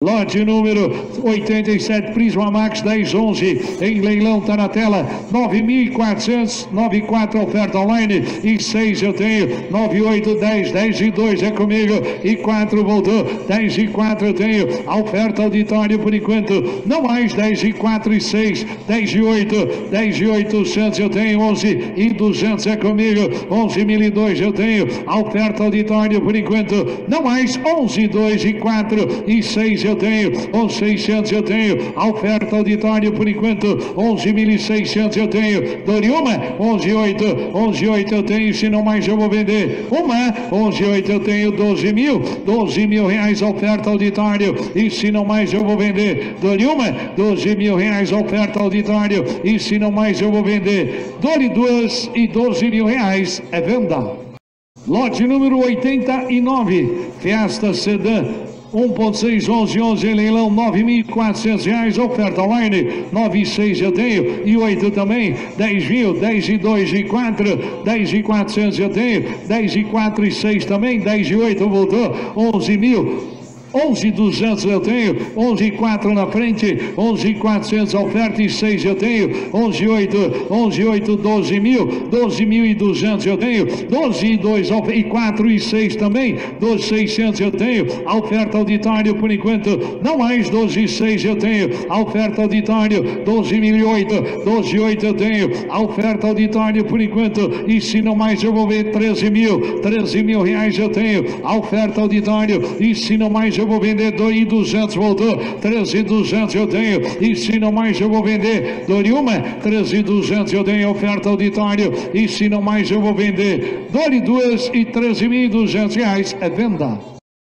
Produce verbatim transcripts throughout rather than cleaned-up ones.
Lote número oitenta e sete, Prisma Max dez onze, em leilão, tá na tela, nove mil e quatrocentos, nove e quatro oferta online, e seis eu tenho, nove, oito, dez, dez e dois é comigo, e quatro voltou, dez e quatro eu tenho, a oferta auditório por enquanto, não mais, dez e quatro e seis, dez e oito, dez e oitocentos eu tenho, onze e duzentos é comigo, onze mil e dois eu tenho, a oferta auditório por enquanto, não mais, onze, dois e quatro e seis eu tenho, onze mil e seiscentos eu tenho, a oferta auditório por enquanto, onze mil e seiscentos eu tenho, dou-lhe uma, onze e oito, onze e oito eu tenho, se não mais eu vou vender, uma, onze e oito eu tenho, doze mil, doze mil reais a oferta auditório, e se não mais eu vou vender, dou-lhe uma, doze mil reais a oferta auditório, e se não mais eu vou vender, dou-lhe duas e doze mil reais, é venda. Lote número oitenta e nove, Fiesta Sedan, um ponto seis, onze, onze em leilão, nove mil e quatrocentos reais, oferta online, nove e seis eu tenho, e oito também, dez mil, dez e dois e quatro, dez e quatrocentos eu tenho, dez e quatro e seis também, dez e oito voltou, onze mil, onze e duzentos eu tenho, onze e quatro na frente, onze e quatrocentos oferta e seis eu tenho, onze e oito, onze e oito, doze mil, doze mil e duzentos eu tenho, doze e dois e quatro e seis também, doze mil e seiscentos eu tenho, a oferta auditório por enquanto, não mais, doze e seis eu tenho, a oferta auditório, doze mil e oito, doze e oito eu tenho, a oferta auditório por enquanto, e se não mais eu vou ver treze mil, treze mil reais eu tenho, a oferta auditório, e se não mais eu eu vou vender, dois e duzentos voltou, treze e duzentos eu tenho, e se não mais eu vou vender, dou-lhe uma, treze e duzentos eu tenho, oferta auditório, e se não mais eu vou vender, dou-lhe duas e treze mil e duzentos reais, é venda.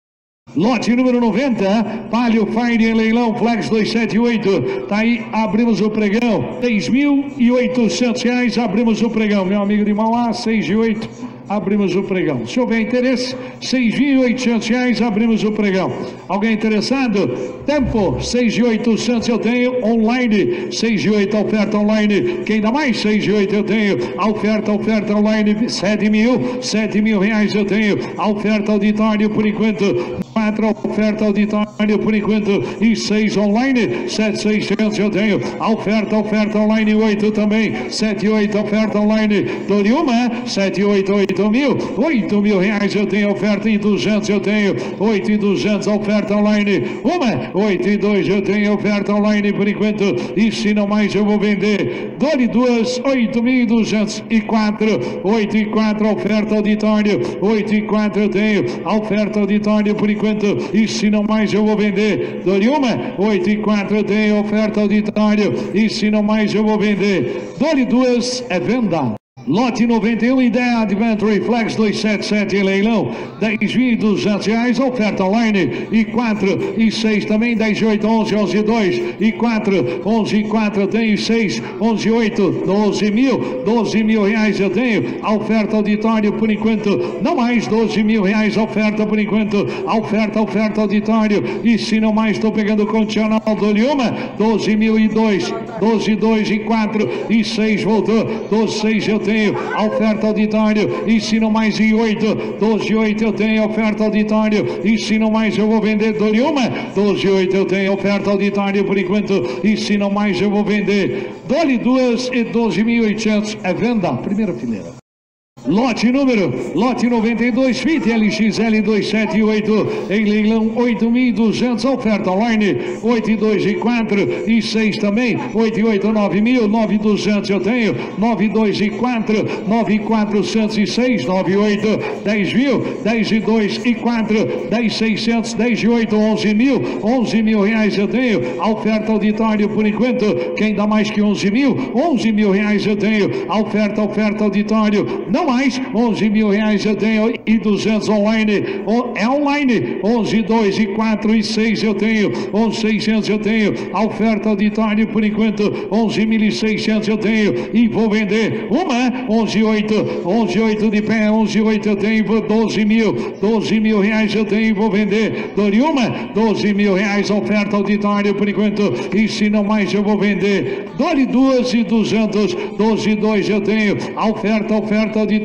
Lote número noventa, Palio Fire em leilão, Flex duzentos e setenta e oito, tá aí, abrimos o pregão, seis mil e oitocentos reais, abrimos o pregão, meu amigo de Mauá, seis e oito, abrimos o pregão. Se houver interesse, seis mil e oitocentos reais, abrimos o pregão. Alguém interessado? Tempo, seis mil e oitocentos eu tenho, online, seis e oito, oferta online, quem dá mais? seis e oito eu tenho, a oferta, oferta online, sete mil, sete mil reais eu tenho, a oferta auditório por enquanto, quatro, oferta auditório por enquanto, e seis online, sete mil e seiscentos eu tenho, a oferta, oferta online, oito também, sete e oito, oferta online, dou-lhe uma, sete e oito, oito mil, oito mil reais eu tenho, oferta e duzentos eu tenho, oito e duzentos, oferta online, uma, oito e dois eu tenho, oferta online por enquanto, e se não mais eu vou vender, dou-lhe duas, oito mil e duzentos e quatro, oito e quatro, oferta auditório, oito e quatro eu tenho, a oferta auditório por enquanto, e se não mais eu vou vender, dou-lhe uma, oito e quatro eu tenho, oferta auditório, e se não mais eu vou vender, dou-lhe duas, é venda. Lote noventa e um, Ideia Adventure Flex duzentos e setenta e sete em leilão, dez mil e duzentos reais, oferta online, e quatro e seis também, dez e oito, onze, onze e dois, e quatro, onze e quatro eu tenho, seis, onze e oito, doze mil, doze mil reais eu tenho, a oferta auditório por enquanto, não mais, doze mil reais, oferta por enquanto, a oferta, oferta auditório, e se não mais estou pegando o condicional, dou-lhe uma, doze mil e dois, doze, dois e quatro, e seis voltou, doze, seis eu tenho, a oferta auditório, e se não mais e oito, doze e oito eu tenho, oferta auditório, e se não mais eu vou vender, dou-lhe uma, doze e oito eu tenho, oferta auditório por enquanto, e se não mais eu vou vender, dou-lhe duas e doze mil e oitocentos, é venda, primeira fileira. Lote número, lote noventa e dois, Fit L X L duzentos e setenta e oito, em leilão, oito mil e duzentos, oferta online, oito e dois e quatro, e seis também, oito e oito, nove mil, nove e duzentos eu tenho, nove e dois e quatro, nove e quatrocentos e seis, nove e oito, dez mil, dez e dois e quatro, dez e seiscentos, dez e oito, onze mil, onze mil reais eu tenho, a oferta auditório por enquanto, quem dá mais que onze mil, onze mil reais eu tenho, a oferta, oferta auditório, não mais, onze mil reais eu tenho, e duzentos online, é online, onze, dois e quatro e seis eu tenho, onze mil e seiscentos eu tenho, a oferta auditório por enquanto, onze mil e seiscentos eu tenho, e vou vender uma, onze e oito, onze e oito de pé, onze e oito eu tenho, doze mil, doze mil reais eu tenho, e vou vender, dou-lhe uma, doze mil reais, oferta auditório por enquanto, e se não mais eu vou vender, dou-lhe duas e duzentos, doze e dois eu tenho, a oferta, oferta auditório,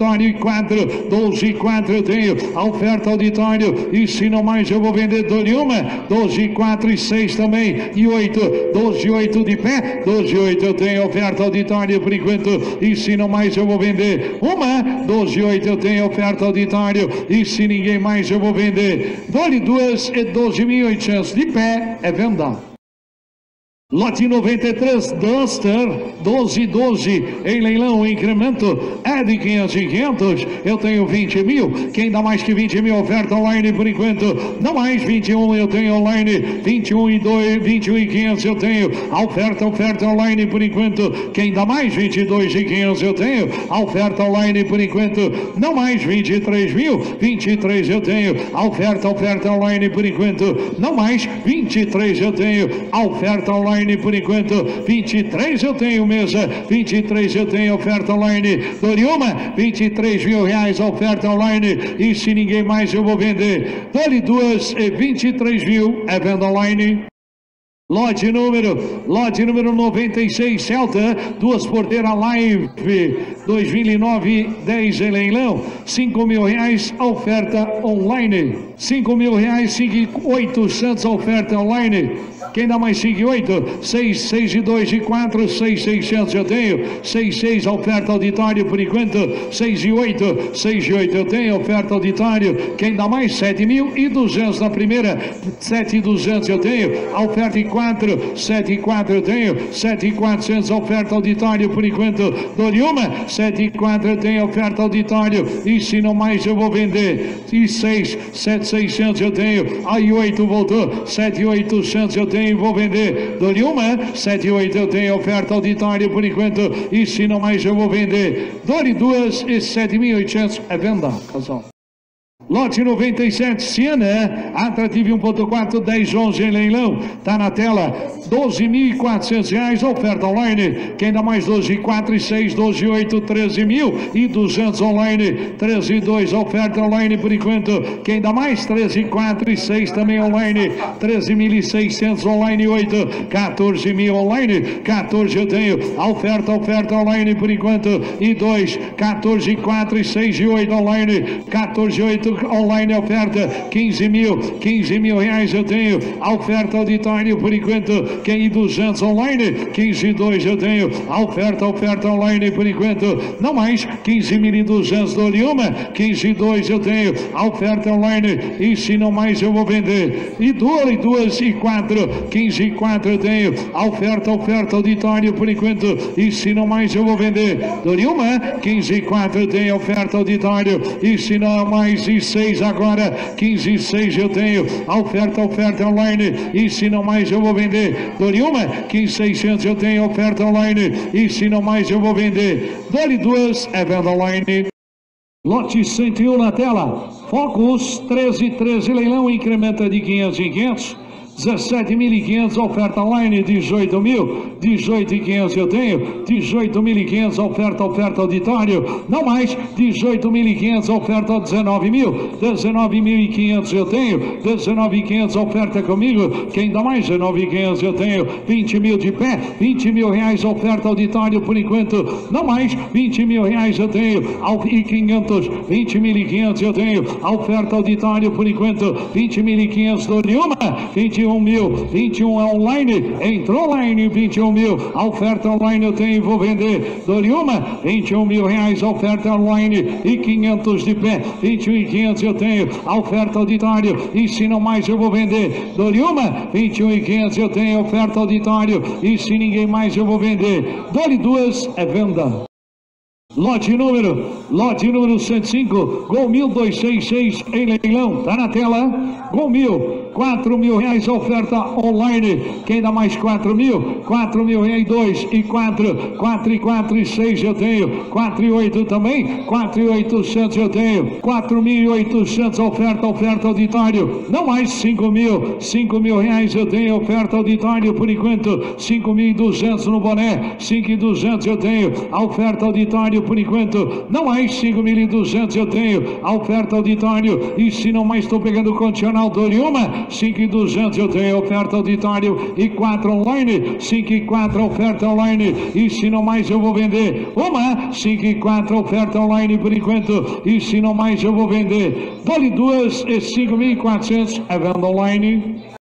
auditório e quatro, doze e quatro eu tenho, a oferta auditório, e se não mais eu vou vender, dou-lhe uma, doze e quatro e seis também, e oito, doze e oito de pé, doze e oito eu tenho, oferta auditório por enquanto, e se não mais eu vou vender, uma, doze e oito eu tenho, oferta auditório, e se ninguém mais eu vou vender, dou-lhe duas e doze mil e oitocentos de pé, é venda. Lote noventa e três, Duster, doze, doze, em leilão, incremento, é de quinhentos e quinhentos, eu tenho vinte mil, quem dá mais que vinte mil, oferta online por enquanto, não mais, vinte e um eu tenho online, vinte e um e dois, vinte e um e quinhentos eu tenho, a oferta, oferta online por enquanto, quem dá mais, vinte e dois e quinhentos eu tenho, a oferta online por enquanto, não mais, vinte e três mil, vinte e três eu tenho, a oferta, oferta online por enquanto, não mais, vinte e três eu tenho, a oferta online por enquanto, vinte e três eu tenho mesa, vinte e três eu tenho oferta online, dou-lhe uma, vinte e três mil reais a oferta online, e se ninguém mais eu vou vender, dou-lhe duas e vinte e três mil, é venda online. Lote número, lote número noventa e seis, Celta, duas porteiras Live, dois mil e nove, dez em leilão, cinco mil reais a oferta online, cinco mil reais, cinco mil e oitocentos a oferta online, quem dá mais cinco e oito, seis, seis e dois e quatro, seis mil e seiscentos eu tenho, seis e seis a oferta auditório por enquanto, seis e oito, seis e oito eu tenho, oferta auditório, quem dá mais sete mil e duzentos na primeira, sete mil e duzentos eu tenho, a oferta em quatro, sete e quatro eu tenho, sete mil e quatrocentos a oferta auditório por enquanto, dou-lhe uma, sete e quatro eu tenho, oferta auditório, e se não mais eu vou vender, e seis, sete mil e seiscentos eu tenho, aí oito voltou, sete mil e oitocentos eu tenho, vou vender, dou-lhe uma, sete e oito eu tenho, oferta auditório por enquanto, e se não mais eu vou vender, dou-lhe duas e sete mil e oitocentos, é venda, casal. Lote noventa e sete, Siena, atrativo um ponto quatro, dez, onze em leilão, tá na tela, doze mil e quatrocentos reais, oferta online, quem dá mais doze, quatro e seis, doze e oito, treze mil e duzentos online, treze e dois, oferta online por enquanto, quem dá mais, treze, quatro e seis também online, treze mil e seiscentos online, oito, quatorze mil online, quatorze eu tenho, a oferta, oferta online por enquanto, e dois, quatorze, quatro e seis e oito online, quatorze e oito online oferta, quinze mil, quinze mil reais eu tenho, a oferta auditório por enquanto, quem e duzentos online, quinze e dois eu tenho, a oferta, oferta online por enquanto, não mais, quinze mil e duzentos dou-lhe uma, quinze e dois eu tenho, a oferta online, e se não mais eu vou vender, e duas, e duas e quatro, quinze e quatro eu tenho, a oferta, oferta auditório por enquanto, e se não mais eu vou vender, dou-lhe uma, quinze e quatro eu tenho, oferta auditório, e se não mais, e seis agora, quinze e seis eu tenho, a oferta, oferta online, e se não mais eu vou vender, dou-lhe uma, quinze e seiscentos eu tenho, oferta online, e se não mais eu vou vender, dou-lhe duas, é venda online. Lote cento e um na tela, Focus, treze, treze, leilão, incrementa de quinhentos em quinhentos, dezessete mil e quinhentos, oferta online, dezoito mil, dezoito mil e quinhentos eu tenho, dezoito mil e quinhentos, oferta, oferta auditório, não mais, dezoito mil e quinhentos, oferta dezenove mil, dezenove mil e quinhentos eu tenho, dezenove mil e quinhentos, oferta comigo, quem dá mais, dezenove mil e quinhentos eu tenho, vinte mil de pé, vinte mil reais, oferta auditório por enquanto, não mais, vinte mil reais eu tenho, e quinhentos, vinte mil e quinhentos eu tenho, a oferta auditório por enquanto, vinte mil e quinhentos, dou-lhe uma, vinte e um mil, vinte e um é online, entrou online, vinte e um mil, a oferta online eu tenho e vou vender, dou-lhe uma, vinte e um mil reais, a oferta online, e quinhentos de pé, vinte e um e quinhentos eu tenho, a oferta auditório, e se não mais eu vou vender, dou-lhe uma, vinte e um e quinhentos eu tenho, oferta auditório, e se ninguém mais eu vou vender, dou-lhe duas, é venda. Lote número, lote número cento e cinco, Gol mil duzentos e sessenta e seis em leilão, tá na tela, Gol mil, quatro mil reais, oferta online, quem dá mais quatro mil, quatro mil reais, dois e quatro, quatro e quatro e seis eu tenho, quatro e oito também, quatro e oitocentos eu tenho, quatro mil e oitocentos oferta, oferta auditório, não mais cinco mil, cinco mil reais eu tenho, oferta auditório por enquanto, cinco mil e duzentos no boné, cinco mil e duzentos eu tenho, a oferta auditório por enquanto, não mais cinco mil e duzentos eu tenho, a oferta auditório, e se não mais estou pegando o condicional Doriuma, cinco mil e duzentos eu tenho, oferta auditório e quatro online, cinco e quatro oferta online, e se não mais eu vou vender uma, cinco e quatro oferta online por enquanto, e se não mais eu vou vender, dou-lhe duas e cinco mil e quatrocentos a venda online.